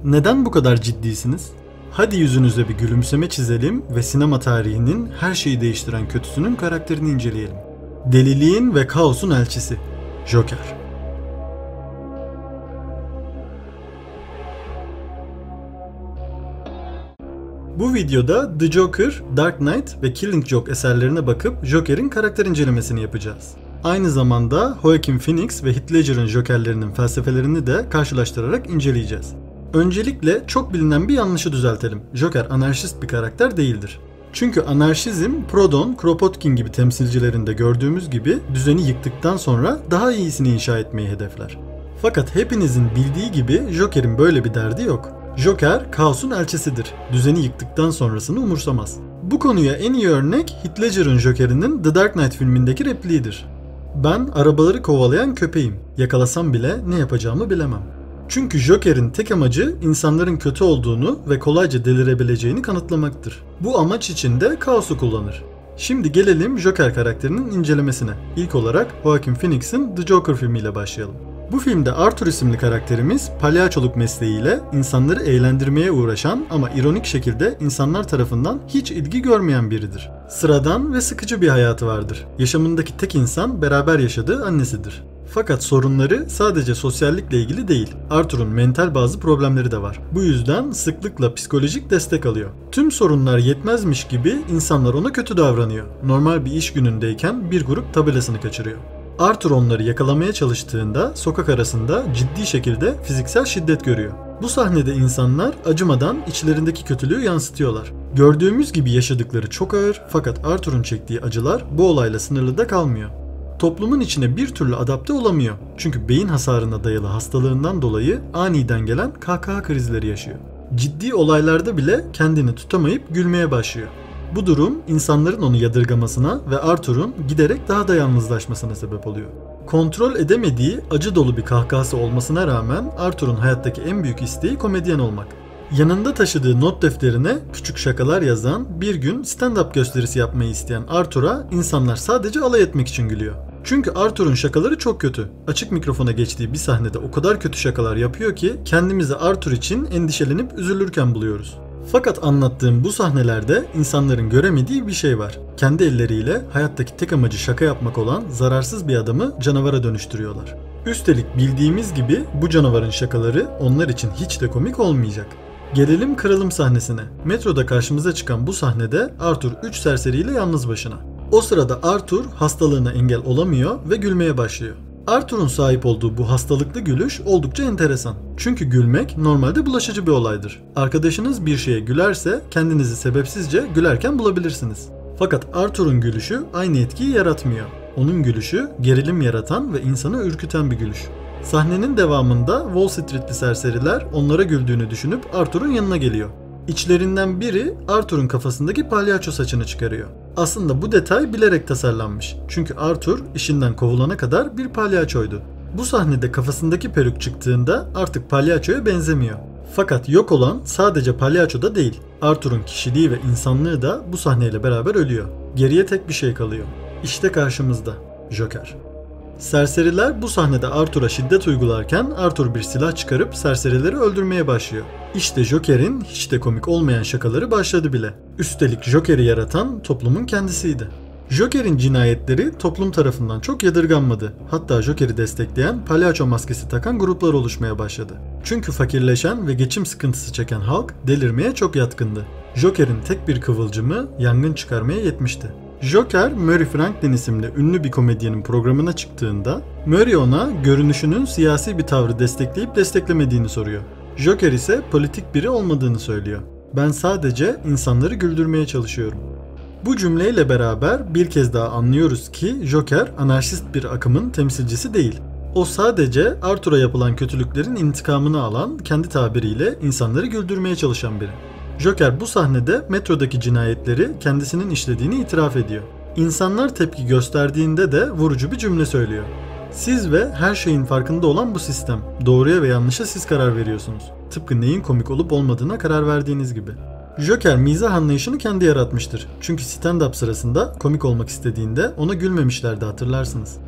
Neden bu kadar ciddisiniz? Hadi yüzünüze bir gülümseme çizelim ve sinema tarihinin her şeyi değiştiren kötüsünün karakterini inceleyelim. Deliliğin ve kaosun elçisi, Joker. Bu videoda The Joker, Dark Knight ve Killing Joke eserlerine bakıp Joker'in karakter incelemesini yapacağız. Aynı zamanda Joaquin Phoenix ve Heath Ledger'ın Joker'lerinin felsefelerini de karşılaştırarak inceleyeceğiz. Öncelikle çok bilinen bir yanlışı düzeltelim. Joker anarşist bir karakter değildir. Çünkü anarşizm, Proudhon, Kropotkin gibi temsilcilerinde gördüğümüz gibi düzeni yıktıktan sonra daha iyisini inşa etmeyi hedefler. Fakat hepinizin bildiği gibi Joker'in böyle bir derdi yok. Joker, kaosun elçisidir. Düzeni yıktıktan sonrasını umursamaz. Bu konuya en iyi örnek Heath Ledger'ın Joker'inin The Dark Knight filmindeki repliğidir. Ben arabaları kovalayan köpeğim. Yakalasam bile ne yapacağımı bilemem. Çünkü Joker'in tek amacı insanların kötü olduğunu ve kolayca delirebileceğini kanıtlamaktır. Bu amaç için de kaosu kullanır. Şimdi gelelim Joker karakterinin incelemesine. İlk olarak Joaquin Phoenix'in The Joker filmiyle başlayalım. Bu filmde Arthur isimli karakterimiz palyaçoluk mesleğiyle insanları eğlendirmeye uğraşan ama ironik şekilde insanlar tarafından hiç ilgi görmeyen biridir. Sıradan ve sıkıcı bir hayatı vardır. Yaşamındaki tek insan beraber yaşadığı annesidir. Fakat sorunları sadece sosyallikle ilgili değil. Arthur'un mental bazı problemleri de var. Bu yüzden sıklıkla psikolojik destek alıyor. Tüm sorunlar yetmezmiş gibi insanlar ona kötü davranıyor. Normal bir iş günündeyken bir grup tabelasını kaçırıyor. Arthur onları yakalamaya çalıştığında sokak arasında ciddi şekilde fiziksel şiddet görüyor. Bu sahnede insanlar acımadan içlerindeki kötülüğü yansıtıyorlar. Gördüğümüz gibi yaşadıkları çok ağır fakat Arthur'un çektiği acılar bu olayla sınırlı da kalmıyor. Toplumun içine bir türlü adapte olamıyor. Çünkü beyin hasarına dayalı hastalığından dolayı aniden gelen kahkaha krizleri yaşıyor. Ciddi olaylarda bile kendini tutamayıp gülmeye başlıyor. Bu durum insanların onu yadırgamasına ve Arthur'un giderek daha da yalnızlaşmasına sebep oluyor. Kontrol edemediği acı dolu bir kahkahası olmasına rağmen Arthur'un hayattaki en büyük isteği komedyen olmak. Yanında taşıdığı not defterine küçük şakalar yazan, bir gün stand-up gösterisi yapmayı isteyen Arthur'a insanlar sadece alay etmek için gülüyor. Çünkü Arthur'un şakaları çok kötü. Açık mikrofona geçtiği bir sahnede o kadar kötü şakalar yapıyor ki kendimizi Arthur için endişelenip üzülürken buluyoruz. Fakat anlattığım bu sahnelerde insanların göremediği bir şey var. Kendi elleriyle hayattaki tek amacı şaka yapmak olan zararsız bir adamı canavara dönüştürüyorlar. Üstelik bildiğimiz gibi bu canavarın şakaları onlar için hiç de komik olmayacak. Gelelim kırılım sahnesine. Metroda karşımıza çıkan bu sahnede Arthur 3 serseriyle yalnız başına. O sırada Arthur hastalığına engel olamıyor ve gülmeye başlıyor. Arthur'un sahip olduğu bu hastalıklı gülüş oldukça enteresan. Çünkü gülmek normalde bulaşıcı bir olaydır. Arkadaşınız bir şeye gülerse kendinizi sebepsizce gülerken bulabilirsiniz. Fakat Arthur'un gülüşü aynı etkiyi yaratmıyor. Onun gülüşü gerilim yaratan ve insanı ürküten bir gülüş. Sahnenin devamında Wall Street'li serseriler onlara güldüğünü düşünüp Arthur'un yanına geliyor. İçlerinden biri Arthur'un kafasındaki palyaço saçını çıkarıyor. Aslında bu detay bilerek tasarlanmış. Çünkü Arthur işinden kovulana kadar bir palyaçoydu. Bu sahnede kafasındaki peruk çıktığında artık palyaçoya benzemiyor. Fakat yok olan sadece palyaço da değil. Arthur'un kişiliği ve insanlığı da bu sahneyle beraber ölüyor. Geriye tek bir şey kalıyor. İşte karşımızda Joker. Serseriler bu sahnede Arthur'a şiddet uygularken Arthur bir silah çıkarıp serserileri öldürmeye başlıyor. İşte Joker'in hiç de komik olmayan şakaları başladı bile. Üstelik Joker'i yaratan toplumun kendisiydi. Joker'in cinayetleri toplum tarafından çok yadırganmadı. Hatta Joker'i destekleyen palyaço maskesi takan gruplar oluşmaya başladı. Çünkü fakirleşen ve geçim sıkıntısı çeken halk delirmeye çok yatkındı. Joker'in tek bir kıvılcımı yangın çıkarmaya yetmişti. Joker, Murray Franklin isimli ünlü bir komedyenin programına çıktığında Murray ona görünüşünün siyasi bir tavrı destekleyip desteklemediğini soruyor. Joker ise politik biri olmadığını söylüyor. Ben sadece insanları güldürmeye çalışıyorum. Bu cümleyle beraber bir kez daha anlıyoruz ki Joker anarşist bir akımın temsilcisi değil. O sadece Arthur'a yapılan kötülüklerin intikamını alan, kendi tabiriyle insanları güldürmeye çalışan biri. Joker bu sahnede metrodaki cinayetleri kendisinin işlediğini itiraf ediyor. İnsanlar tepki gösterdiğinde de vurucu bir cümle söylüyor. Siz ve her şeyin farkında olan bu sistem. Doğruya ve yanlışa siz karar veriyorsunuz. Tıpkı neyin komik olup olmadığına karar verdiğiniz gibi. Joker mizah anlayışını kendi yaratmıştır. Çünkü stand-up sırasında komik olmak istediğinde ona gülmemişlerdi, hatırlarsınız.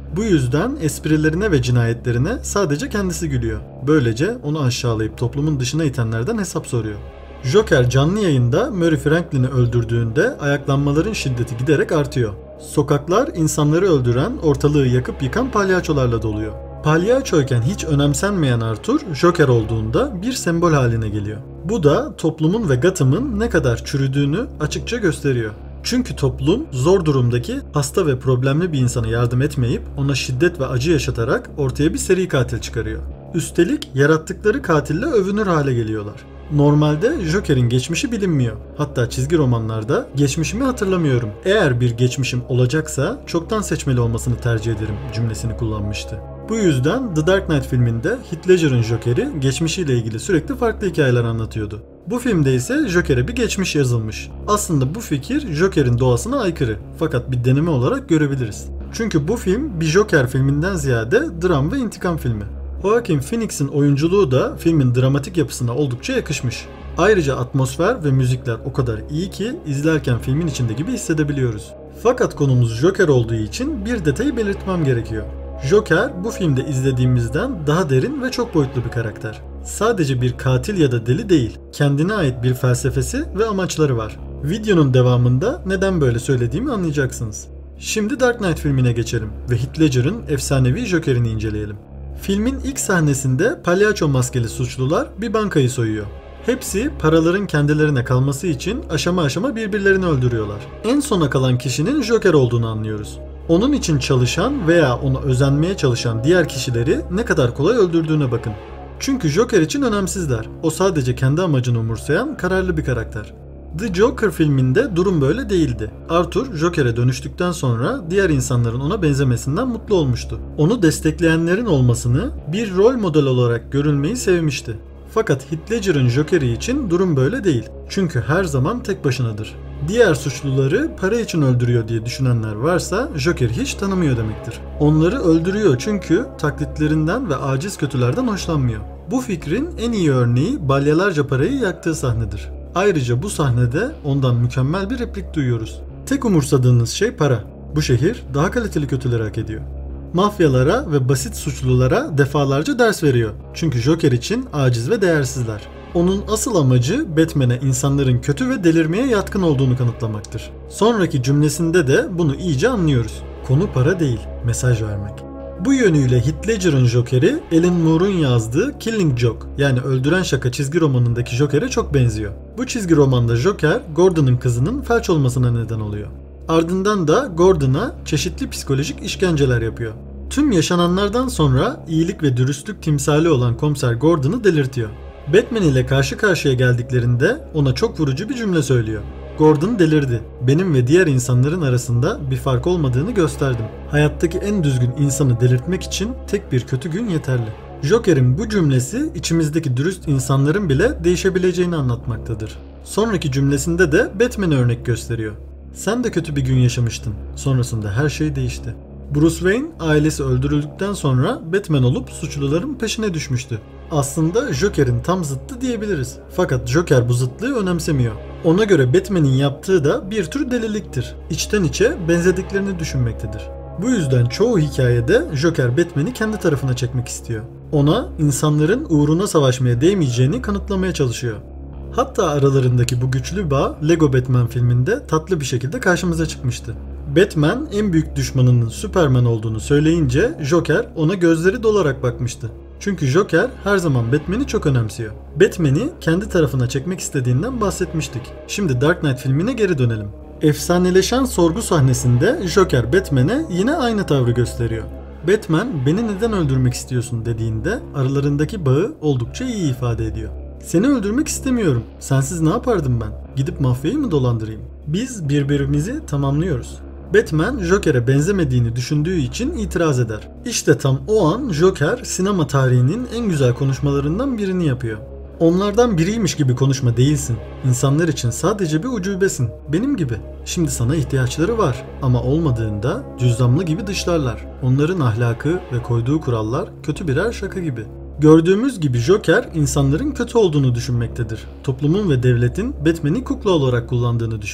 Bu yüzden esprilerine ve cinayetlerine sadece kendisi gülüyor. Böylece onu aşağılayıp toplumun dışına itenlerden hesap soruyor. Joker canlı yayında Murray Franklin'i öldürdüğünde ayaklanmaların şiddeti giderek artıyor. Sokaklar insanları öldüren, ortalığı yakıp yıkan palyaçolarla doluyor. Palyaçoyken hiç önemsenmeyen Arthur, Joker olduğunda bir sembol haline geliyor. Bu da toplumun ve Gotham'ın ne kadar çürüdüğünü açıkça gösteriyor. Çünkü toplum zor durumdaki hasta ve problemli bir insana yardım etmeyip ona şiddet ve acı yaşatarak ortaya bir seri katil çıkarıyor. Üstelik yarattıkları katille övünür hale geliyorlar. Normalde Joker'in geçmişi bilinmiyor. Hatta çizgi romanlarda geçmişimi hatırlamıyorum. Eğer bir geçmişim olacaksa çoktan seçmeli olmasını tercih ederim cümlesini kullanmıştı. Bu yüzden The Dark Knight filminde Heath Ledger'ın Joker'i geçmişiyle ilgili sürekli farklı hikayeler anlatıyordu. Bu filmde ise Joker'e bir geçmiş yazılmış. Aslında bu fikir Joker'in doğasına aykırı. Fakat bir deneme olarak görebiliriz. Çünkü bu film bir Joker filminden ziyade dram ve intikam filmi. Joaquin Phoenix'in oyunculuğu da filmin dramatik yapısına oldukça yakışmış. Ayrıca atmosfer ve müzikler o kadar iyi ki izlerken filmin içinde gibi hissedebiliyoruz. Fakat konumuz Joker olduğu için bir detayı belirtmem gerekiyor. Joker bu filmde izlediğimizden daha derin ve çok boyutlu bir karakter. Sadece bir katil ya da deli değil, kendine ait bir felsefesi ve amaçları var. Videonun devamında neden böyle söylediğimi anlayacaksınız. Şimdi Dark Knight filmine geçelim ve Heath Ledger'ın efsanevi Joker'ini inceleyelim. Filmin ilk sahnesinde palyaço maskeli suçlular bir bankayı soyuyor. Hepsi paraların kendilerine kalması için aşama aşama birbirlerini öldürüyorlar. En sona kalan kişinin Joker olduğunu anlıyoruz. Onun için çalışan veya ona özenmeye çalışan diğer kişileri ne kadar kolay öldürdüğüne bakın. Çünkü Joker için önemsizler. O sadece kendi amacını umursayan kararlı bir karakter. The Joker filminde durum böyle değildi. Arthur, Joker'e dönüştükten sonra diğer insanların ona benzemesinden mutlu olmuştu. Onu destekleyenlerin olmasını, bir rol model olarak görülmeyi sevmişti. Fakat Heath Ledger'ın Joker'i için durum böyle değil. Çünkü her zaman tek başınadır. Diğer suçluları para için öldürüyor diye düşünenler varsa Joker hiç tanımıyor demektir. Onları öldürüyor çünkü taklitlerinden ve aciz kötülerden hoşlanmıyor. Bu fikrin en iyi örneği balyalarca parayı yaktığı sahnedir. Ayrıca bu sahnede ondan mükemmel bir replik duyuyoruz. Tek umursadığınız şey para. Bu şehir daha kaliteli kötüleri hak ediyor. Mafyalara ve basit suçlulara defalarca ders veriyor. Çünkü Joker için aciz ve değersizler. Onun asıl amacı Batman'e insanların kötü ve delirmeye yatkın olduğunu kanıtlamaktır. Sonraki cümlesinde de bunu iyice anlıyoruz. Konu para değil, mesaj vermek. Bu yönüyle Heath Ledger'ın Joker'i Alan Moore'un yazdığı Killing Joke yani Öldüren Şaka çizgi romanındaki Joker'e çok benziyor. Bu çizgi romanda Joker, Gordon'ın kızının felç olmasına neden oluyor. Ardından da Gordon'a çeşitli psikolojik işkenceler yapıyor. Tüm yaşananlardan sonra iyilik ve dürüstlük timsali olan komiser Gordon'ı delirtiyor. Batman ile karşı karşıya geldiklerinde ona çok vurucu bir cümle söylüyor. Gordon delirdi. Benim ve diğer insanların arasında bir fark olmadığını gösterdim. Hayattaki en düzgün insanı delirtmek için tek bir kötü gün yeterli. Joker'in bu cümlesi içimizdeki dürüst insanların bile değişebileceğini anlatmaktadır. Sonraki cümlesinde de Batman'e örnek gösteriyor. Sen de kötü bir gün yaşamıştın. Sonrasında her şey değişti. Bruce Wayne ailesi öldürüldükten sonra Batman olup suçluların peşine düşmüştü. Aslında Joker'in tam zıttı diyebiliriz. Fakat Joker bu zıtlığı önemsemiyor. Ona göre Batman'in yaptığı da bir tür deliliktir. İçten içe benzediklerini düşünmektedir. Bu yüzden çoğu hikayede Joker Batman'i kendi tarafına çekmek istiyor. Ona insanların uğruna savaşmaya değmeyeceğini kanıtlamaya çalışıyor. Hatta aralarındaki bu güçlü bağ Lego Batman filminde tatlı bir şekilde karşımıza çıkmıştı. Batman en büyük düşmanının Superman olduğunu söyleyince Joker ona gözleri dolarak bakmıştı. Çünkü Joker her zaman Batman'i çok önemsiyor. Batman'i kendi tarafına çekmek istediğinden bahsetmiştik. Şimdi Dark Knight filmine geri dönelim. Efsaneleşen sorgu sahnesinde Joker Batman'e yine aynı tavrı gösteriyor. Batman beni neden öldürmek istiyorsun dediğinde aralarındaki bağı oldukça iyi ifade ediyor. Seni öldürmek istemiyorum. Sensiz ne yapardım ben? Gidip mafyayı mı dolandırayım? Biz birbirimizi tamamlıyoruz. Batman Joker'e benzemediğini düşündüğü için itiraz eder. İşte tam o an Joker sinema tarihinin en güzel konuşmalarından birini yapıyor. Onlardan biriymiş gibi konuşma değilsin. İnsanlar için sadece bir ucubesin. Benim gibi. Şimdi sana ihtiyaçları var. Ama olmadığında cüzdanlı gibi dışlarlar. Onların ahlakı ve koyduğu kurallar kötü birer şaka gibi. Gördüğümüz gibi Joker insanların kötü olduğunu düşünmektedir. Toplumun ve devletin Batman'i kukla olarak kullandığını düşünüyor.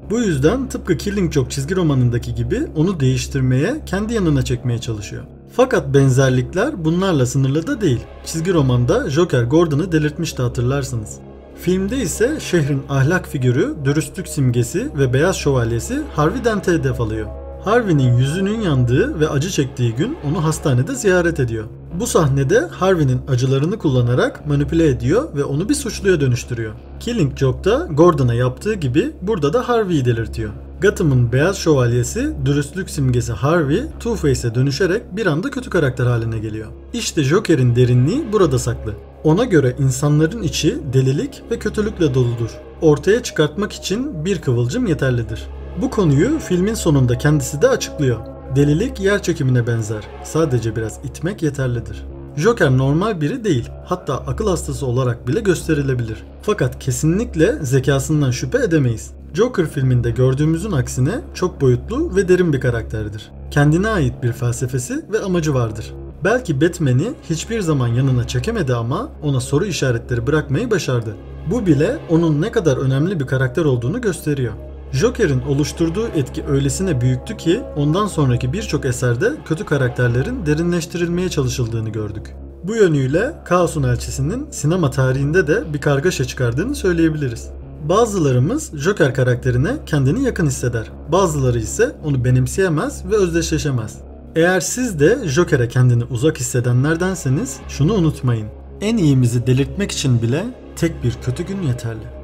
Bu yüzden tıpkı Killing Joke çizgi romanındaki gibi onu değiştirmeye, kendi yanına çekmeye çalışıyor. Fakat benzerlikler bunlarla sınırlı da değil. Çizgi romanda Joker Gordon'ı delirtmişti, hatırlarsınız. Filmde ise şehrin ahlak figürü, dürüstlük simgesi ve beyaz şövalyesi Harvey Dent'e hedef alıyor. Harvey'nin yüzünün yandığı ve acı çektiği gün onu hastanede ziyaret ediyor. Bu sahnede Harvey'nin acılarını kullanarak manipüle ediyor ve onu bir suçluya dönüştürüyor. Killing Joke'da Gordon'a yaptığı gibi burada da Harvey'i delirtiyor. Gotham'ın beyaz şövalyesi, dürüstlük simgesi Harvey, Two-Face'e dönüşerek bir anda kötü karakter haline geliyor. İşte Joker'in derinliği burada saklı. Ona göre insanların içi delilik ve kötülükle doludur. Ortaya çıkartmak için bir kıvılcım yeterlidir. Bu konuyu filmin sonunda kendisi de açıklıyor. Delilik yer çekimine benzer. Sadece biraz itmek yeterlidir. Joker normal biri değil. Hatta akıl hastası olarak bile gösterilebilir. Fakat kesinlikle zekasından şüphe edemeyiz. Joker filminde gördüğümüzün aksine çok boyutlu ve derin bir karakterdir. Kendine ait bir felsefesi ve amacı vardır. Belki Batman'i hiçbir zaman yanına çekemedi ama ona soru işaretleri bırakmayı başardı. Bu bile onun ne kadar önemli bir karakter olduğunu gösteriyor. Joker'in oluşturduğu etki öylesine büyüktü ki ondan sonraki birçok eserde kötü karakterlerin derinleştirilmeye çalışıldığını gördük. Bu yönüyle Kaos'un Elçisi'nin sinema tarihinde de bir kargaşa çıkardığını söyleyebiliriz. Bazılarımız Joker karakterine kendini yakın hisseder, bazıları ise onu benimseyemez ve özdeşleşemez. Eğer siz de Joker'e kendini uzak hissedenlerdenseniz şunu unutmayın. En iyimizi delirtmek için bile tek bir kötü gün yeterli.